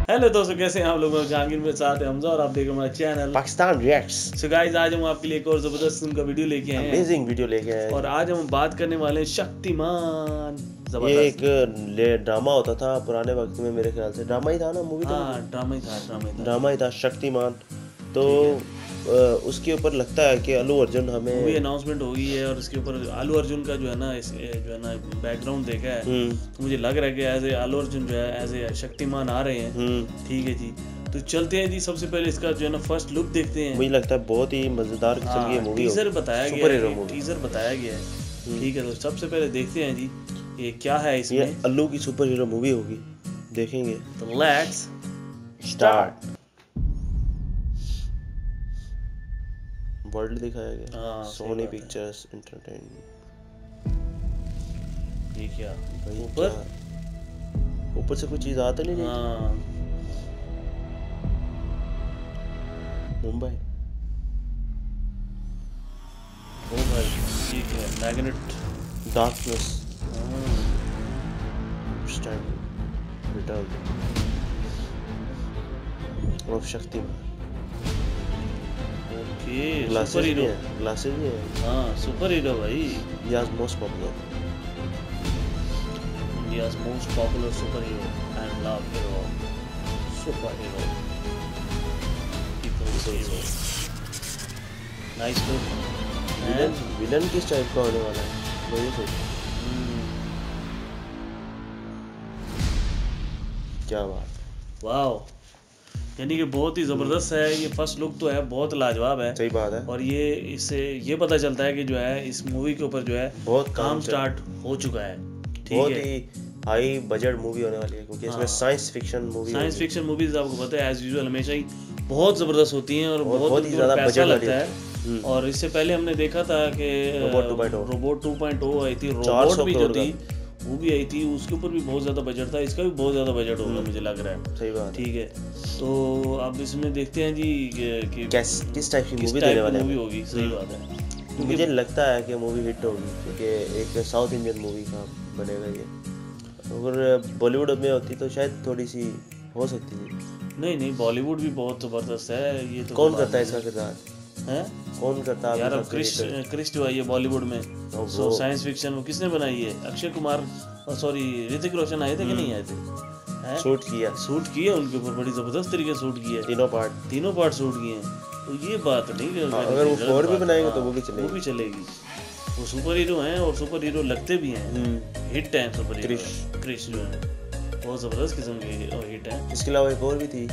Hello दोस्तों, कैसे हैं आप लोग? जहांगीर मेरे साथ है हमजा और आप देख रहे हैं हमारा channel Pakistan reacts. So guys, आज हम आपके लिए एक और जबरदस्त किस्म का वीडियो लेके आए हैं। अमेजिंग वीडियो लेके आए हैं और आज हम बात करने वाले हैं शक्तिमान। ये एक ड्रामा होता था पुराने वक्त में, मेरे ख्याल से ड्रामा ही था ना, मूवी ड्रामा ही था शक्तिमान। तो उसके ऊपर लगता है कि अल्लू अर्जुन हमें मूवी अनाउंसमेंट हो गई है और उसके ऊपर अल्लू अर्जुन का जो है ना बैकग्राउंड देखा है तो मुझे लग रहा है कि एज ए अल्लू अर्जुन जो है एज ए शक्तिमान आ रहे हैं। ठीक है जी, तो चलते हैं जी। सबसे पहले इसका जो है ना फर्स्ट लुक देखते हैं। मुझे लगता है बहुत ही मजेदार किस्म की मूवी है। टीजर बताया गया है। ठीक है, तो सबसे पहले देखते हैं जी ये क्या है इसमें। ये अल्लू की सुपर हीरो मूवी होगी, देखेंगे। तो लेट्स स्टार्ट। वर्ल्ड दिखाया गया, सोनी पिक्चर्स एंटरटेनमेंट। ये क्या ऊपर से कोई चीज आता नहीं है। मुंबई। ओ भाई, ये क्या है? Magnet darkness stand return of Shaktimaan. Super hero glasses भी है। हाँ, सुपर हीरो भाई। India's most popular super hero and love hero, super hero, people's hero. Nice look. Villain किस टाइप का होने वाला है मुझे सोच। क्या बात, वाओ, यानी कि बहुत ही ज़बरदस्त है। ये फर्स्ट लुक तो है, बहुत लाजवाब है। सही बात है। और ये इससे ये पता चलता है कि जो है इस मूवी के ऊपर जो है बहुत काम स्टार्ट हो चुका है। बहुत ही हाई बजट मूवी होने वाली है, क्योंकि इसमें साइंस फिक्शन मूवीज आपको पता है एज यूजुअल हमेशा ही बहुत ज़बरदस्त होती हैं और बहुत ही ज़्यादा पैसा लगता है। और इससे पहले हमने देखा था कि रोबोट 2.0 आई थी, रोबोट भी जो थी वो भी आई थी, उसके ऊपर भी बहुत ज़्यादा बजट था। इसका भी बहुत ज़्यादा बजट होगा मुझे लग रहा है। सही बात। ठीक है, तो अब इसमें देखते हैं जी कि किस टाइप की मूवी देने वाले हैं। होगी। सही बात है। तो मुझे लगता है कि मूवी हिट होगी, क्योंकि एक साउथ इंडियन मूवी का बनेगा ये। अगर बॉलीवुड में होती तो शायद थोड़ी सी हो सकती थी। नहीं, बॉलीवुड भी बहुत ज़बरदस्त है। ये तो कौन करता है इसका किरदार? है कौन करता है यार? अब क्रिश जो है ये बॉलीवुड में सो साइंस फिक्शन वो किसने बनाई है? अक्षय कुमार सॉरी ऋतिक रोशन आए थे कि नहीं आए थे? शूट किया उनके ऊपर बड़ी जबरदस्त तरीके से शूट किया। तीनों पार्ट शूट किए हैं। तो ये बात नहीं, अगर वो 4 भी बनाएंगे तो वो भी चलेगी। वो सुपर हीरो हैं और सुपर हीरो लगते भी हैं। हिट है सुपर हीरो। क्रिश जो है बहुत जबरदस्त किस्म की हिट है। इसके अलावा एक और भी थी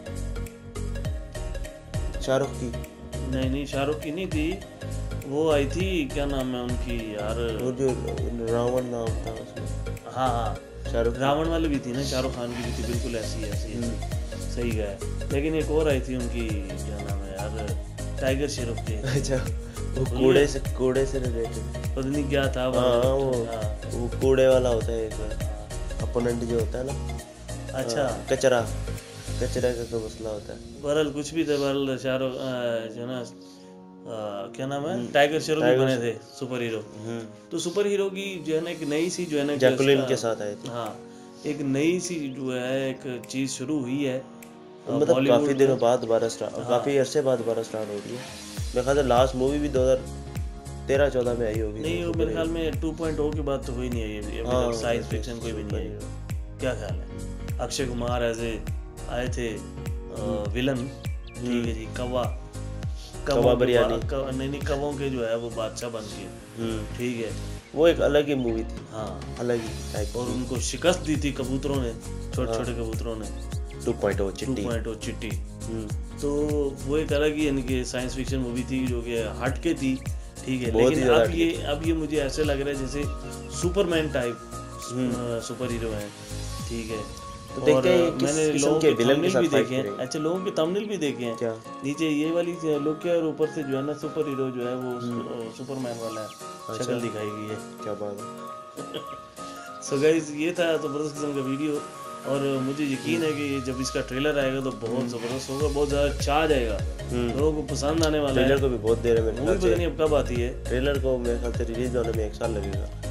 शाहरुख की। नहीं, शाहरुख की नहीं थी, वो आई थी, क्या नाम है उनकी यार? वो जो रावण नाम था उसमें। हाँ, शाहरुख रावण वाली भी थी ना, शाहरुख खान की भी थी, बिल्कुल ऐसी सही है। लेकिन एक और आई थी उनकी, क्या नाम है यार? टाइगर श्रॉफ की। अच्छा, वो कूड़े से रिलेटेड पता नहीं क्या था। वो कूड़े वाला होता है एक अपोनेंट जो होता है ना। अच्छा, कचरा का मसला होता है। बहरहाल कुछ भी थे, बहरहाल शाहरुख जो ना क्या नाम है, टाइगर श्रॉफ भी बने थे सुपर हीरो। तो सुपर हीरो की जो है ना एक नई सी जो है ना जैकुलिन के साथ आए थे। हाँ, एक नई सी जो है एक चीज़ शुरू हुई है। मतलब काफ़ी दिनों बाद दोबारा काफ़ी अरसे बाद दोबारा स्टार्ट हो रही है। मेरे ख्याल से लास्ट मूवी भी 2013-14 में आई होगी। नहीं, मेरे ख्याल में 2.0 के बाद तो कोई नहीं आई अभी, साइंस फिक्शन कोई भी नहीं आई। क्या ख्याल है? अक्षय कुमार एज ए आए थे विलन। ठीक है जी। कवा बिरयानी नहीं, कवों के जो है वो बादशाह बन गए। ठीक है, वो एक अलग ही मूवी थी। हाँ, अलग ही टाइप। और उनको शिकस्त दी थी कबूतरों ने, छोटे कबूतरों ने। 2.0 चिट्टी। तो वो एक अलग ही यानी कि साइंस फिक्शन मूवी थी जो कि हट के थी। ठीक है, लेकिन अब ये मुझे ऐसे लग रहा है जैसे सुपरमैन टाइप सुपर हीरो है। ठीक है, तो देखते हैं मैंने लोगों के विलन के साथ भी देखे हैं। अच्छा, लोगों के थंबनेल भी देखे हैं। क्या नीचे ये वाली लुक है और ऊपर से जो है ना सुपर हीरो जो है वो सुपरमैन वाला शक्ल दिखाई गई है। क्या बात है। सो गाइस, ये था जबरदस्त किस्म का वीडियो और मुझे यकीन है कि जब इसका ट्रेलर आएगा तो बहुत ज़बरदस्त होगा, बहुत ज़्यादा छा जाएगा, लोगों को पसंद आने वाला है। ट्रेलर को भी बहुत देर है, मूवी पता नहीं अब कब आती है। ट्रेलर को मेरे ख्याल से रिलीज होने में 1 साल लगेगा।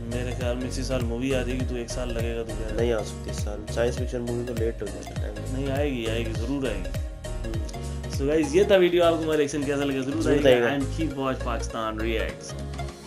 मेरे ख्याल में इसी साल मूवी आ जाएगी तो 1 साल लगेगा तो नहीं आ सकती इस साल, साइंस फिक्शन मूवी तो लेट हो जाएगा टाइम। नहीं आएगी जरूर आएगी। सो गाइस ये था वीडियो, आपको हमारा रिएक्शन कैसा लगा जरूर बताइएगा and keep watch Pakistan reacts.